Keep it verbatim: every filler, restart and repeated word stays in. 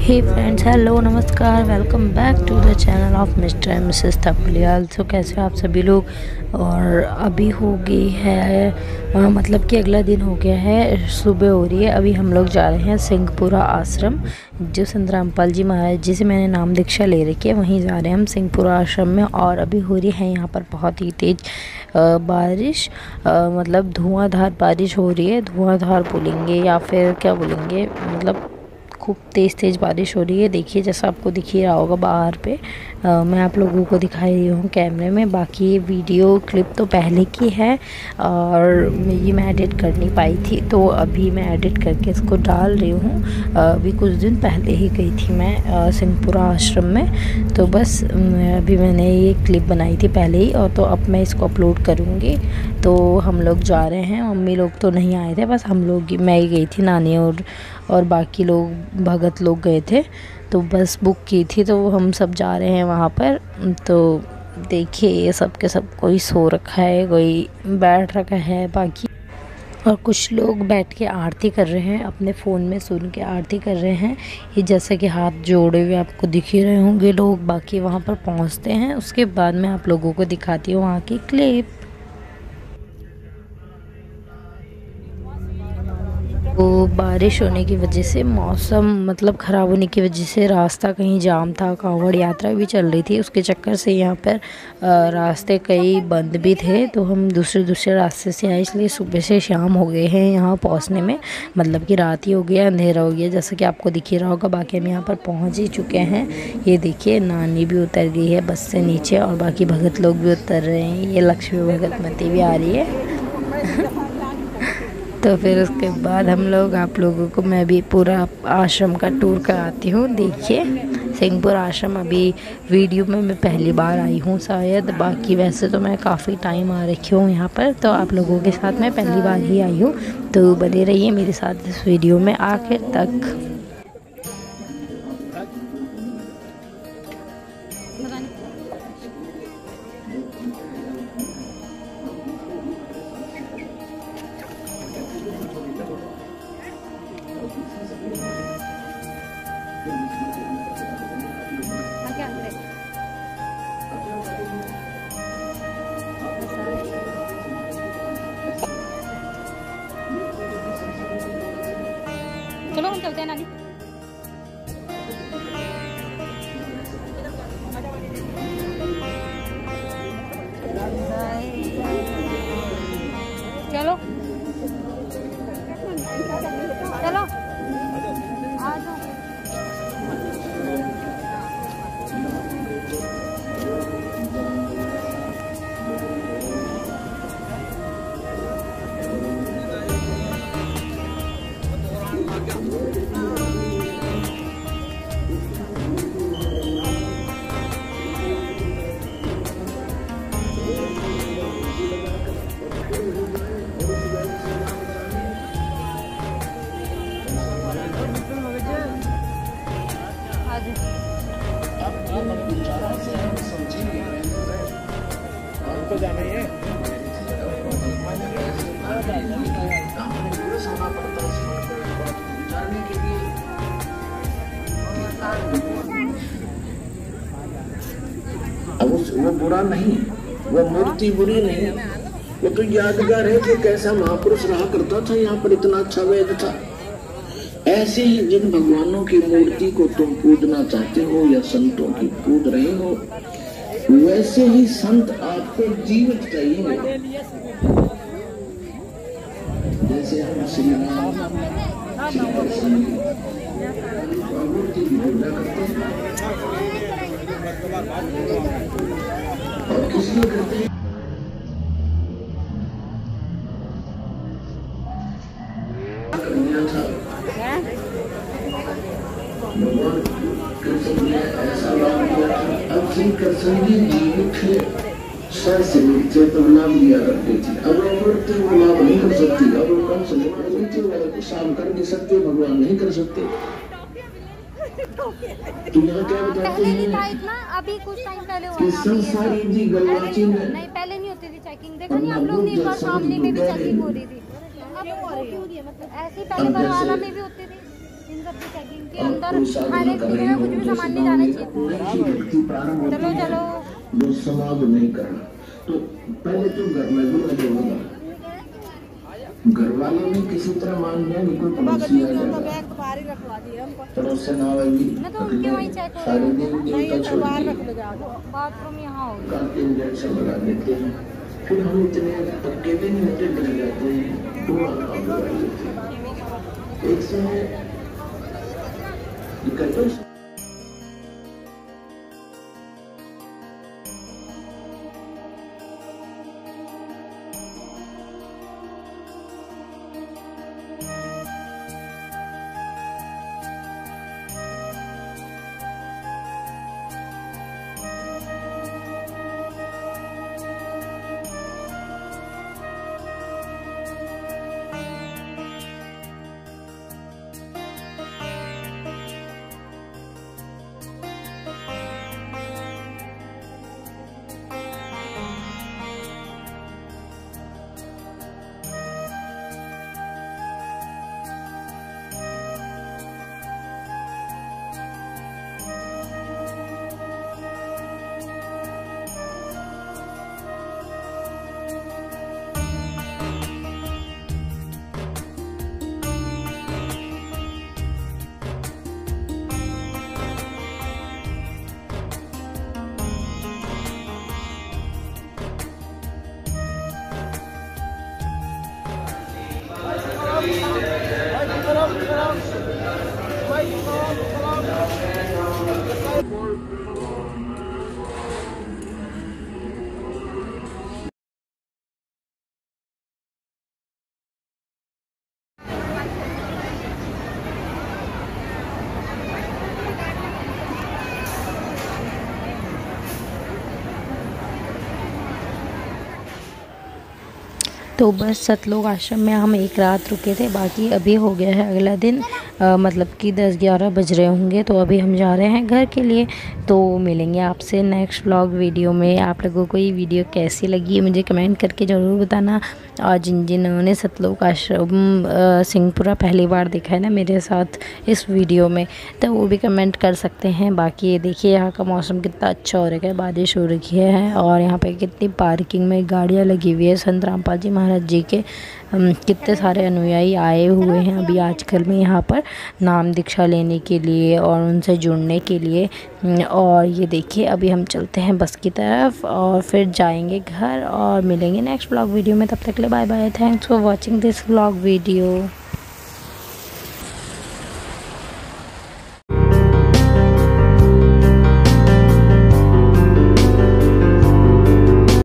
हे friends, hello, नमस्कार, welcome back to the channel of Mr and Mrs Thapliyal. So कैसे आप सभी लोग। और अभी हो गई है आ, मतलब कि अगला दिन हो गया है, सुबह हो रही है। अभी हम लोग जा रहे हैं सिंहपुरा आश्रम, जो संत रामपाल जी महाराज जी से मैंने नाम दीक्षा ले रखी है, वहीं जा रहे हैं हम सिंहपुरा आश्रम में। और अभी हो रही है यहाँ पर बहुत ही तेज़ बारिश, आ, मतलब धुआंधार बारिश हो रही है। धुआंधार बोलेंगे या फिर क्या बोलेंगे, मतलब खूब तेज़ तेज़ बारिश हो रही है। देखिए, जैसा आपको दिख ही रहा होगा बाहर पे, आ, मैं आप लोगों को दिखाई रही हूँ कैमरे में। बाकी ये वीडियो क्लिप तो पहले की है और ये मैं एडिट कर नहीं पाई थी, तो अभी मैं एडिट करके इसको डाल रही हूँ। अभी कुछ दिन पहले ही गई थी मैं सिंहपुरा आश्रम में, तो बस अभी मैंने ये क्लिप बनाई थी पहले ही, और तो अब मैं इसको अपलोड करूँगी। तो हम लोग जा रहे हैं, मम्मी लोग तो नहीं आए थे, बस हम लोग, मैं ही गई थी, नानी और और बाकी लोग भगत लोग गए थे। तो बस बुक की थी, तो हम सब जा रहे हैं वहाँ पर। तो देखिए, ये सब के सब कोई सो रखा है, कोई बैठ रखा है, बाकी और कुछ लोग बैठ के आरती कर रहे हैं, अपने फ़ोन में सुन के आरती कर रहे हैं। ये जैसे कि हाथ जोड़े हुए आपको दिख ही रहे होंगे लोग। बाकी वहाँ पर पहुँचते हैं, उसके बाद मैं आप लोगों को दिखाती हूँ वहाँ की क्लिप। तो बारिश होने की वजह से, मौसम मतलब ख़राब होने की वजह से रास्ता कहीं जाम था, कांवड़ यात्रा भी चल रही थी, उसके चक्कर से यहाँ पर रास्ते कई बंद भी थे। तो हम दूसरे दूसरे रास्ते से आए, इसलिए सुबह से शाम हो गए हैं यहाँ पहुँचने में, मतलब कि रात ही हो गया, अंधेरा हो गया, जैसा कि आपको दिख ही रहा होगा। बाकी हम यहाँ पर पहुँच ही चुके हैं। ये देखिए, नानी भी उतर गई है बस से नीचे, और बाकी भगत लोग भी उतर रहे हैं। ये लक्ष्मी भगत मती भी आ रही है। तो फिर उसके बाद हम लोग, आप लोगों को मैं भी पूरा आश्रम का टूर कराती हूँ। देखिए, सिंहपुरा आश्रम अभी वीडियो में मैं पहली बार आई हूँ शायद, बाकी वैसे तो मैं काफ़ी टाइम आ रखी हूँ यहाँ पर, तो आप लोगों के साथ मैं पहली बार ही आई हूँ। तो बने रहिए मेरे साथ इस वीडियो में आखिर तक। चलो हम चलते हैं नानी। चलो चलो आ जाओ। तो जाना ही है। अब वो बुरा नहीं, वो मूर्ति बुरी नहीं, वो तो यादगार है कि कैसा महापुरुष रहा करता था, यहाँ पर इतना अच्छा वेद था। ऐसे ही जिन भगवानों की मूर्ति को तुम पूजना चाहते हो या संतों की पूज रहे हो, वैसे ही संत आपको जीवित चाहिए। जैसे हम श्री राम मूर्ति की पूजा करते हैं, और किसलिए करते हैं? भगवान कृष्ण ने ऐसा लाभ दिया था। अब श्री कृष्ण जी जीवित थे, सशरीर से तो लाभ लिया करते थे। अब वो मूर्ति वो लाभ नहीं कर सकती। अब वो कम से शाम कर नहीं सकते, भगवान नहीं कर सकते। तो यहाँ क्या बताते हैं अभी कुछ टाइम पहले कि संसारी जी गल्लाची में नहीं, पहले नहीं होती थी चेकिंग। देखा नहीं आप लोग ने, एक बार सामने में भी चेकिंग हो रही थी। अब हो रही है, मतलब ऐसी पहले बरवाला में भी होती थी। इन सब की चेकिंग के अंदर खाने पीने में कुछ भी सामान नहीं जाना चाहिए। चलो चलो जो समाज नहीं करना, तो पहले तो घर में भी लगे होगा, घर वालों ने किसी तरह मान लिया कि कोई पड़ोसी आ जाएगा, पड़ोस ना आएगी, मैं तो उनके वहीं चेक हो सारे दिन देवता छोड़ बाथरूम यहाँ होगी। का इंजेक्शन लगा देते हैं, फिर हम इतने पक्के भी नहीं होते, डर जाते हैं, तो काम लगा देते हैं। एक समय करते तो बस सतलोक आश्रम में हम एक रात रुके थे, बाकी अभी हो गया है अगला दिन, आ, मतलब कि दस ग्यारह बज रहे होंगे। तो अभी हम जा रहे हैं घर के लिए। तो मिलेंगे आपसे नेक्स्ट व्लॉग वीडियो में। आप लोगों को ये वीडियो कैसी लगी मुझे कमेंट करके ज़रूर बताना। और जिन जिन्होंने सतलोक आश्रम सिंहपुरा पहली बार देखा है ना मेरे साथ इस वीडियो में, तो वो भी कमेंट कर सकते हैं। बाकी ये देखिए यहाँ का मौसम कितना अच्छा हो रखा है, बारिश हो रखी है और यहाँ पे कितनी पार्किंग में गाड़ियाँ लगी हुई है। संत रामपाल जी महाराज जी के कितने सारे अनुयायी आए हुए हैं अभी आजकल में यहाँ पर नाम दीक्षा लेने के लिए और उनसे जुड़ने के लिए। और ये देखिए अभी हम चलते हैं बस की तरफ और फिर जाएंगे घर और मिलेंगे नेक्स्ट व्लॉग वीडियो में। तब तक के लिए bye bye. Thanks for watching this vlog video.